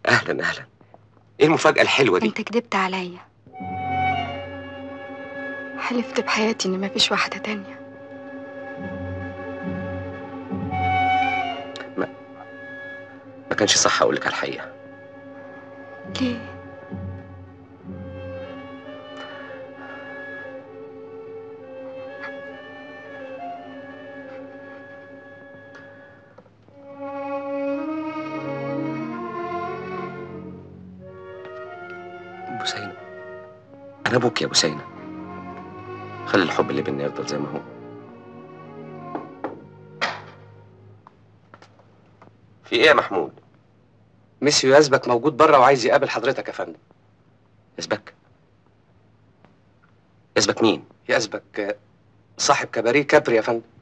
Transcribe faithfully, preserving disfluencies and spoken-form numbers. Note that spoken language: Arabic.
اهلا اهلا. ايه المفاجأة الحلوة دي؟ انت كدبت عليا، حلفت بحياتي ان مفيش واحدة تانية. ما ما كانش صح اقول لك على الحقيقة. ليه؟ بوسينة، انا ابوك يا بوسينة. خلي الحب اللي بينا يفضل زي ما هو. في ايه يا محمود؟ ميسيو يزبك موجود بره وعايز يقابل حضرتك يا فندم. يزبك؟ يزبك مين؟ يزبك صاحب كباريه كابري يا فندم.